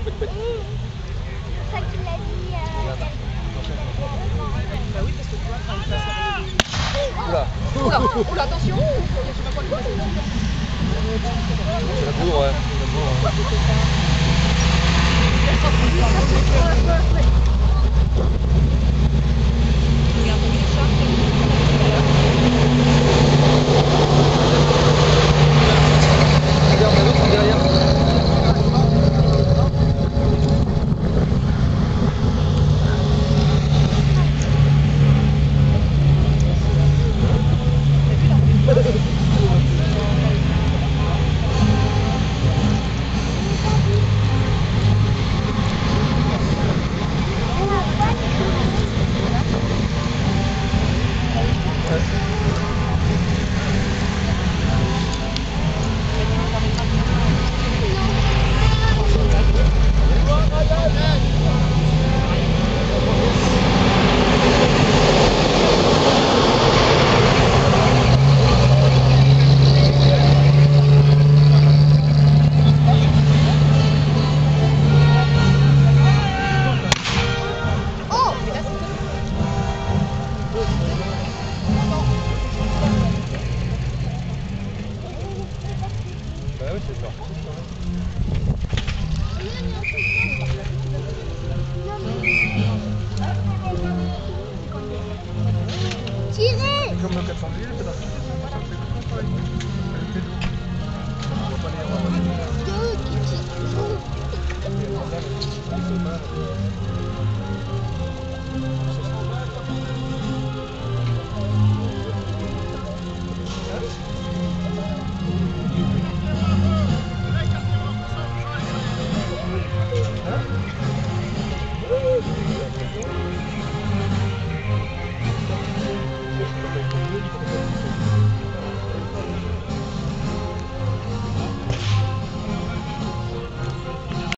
ça qu'il a dit. Bah oui, parce que toi, quand il passe Oula. Oula, oula, attention. Je sais pas quoi. C'est la bourre, ouais.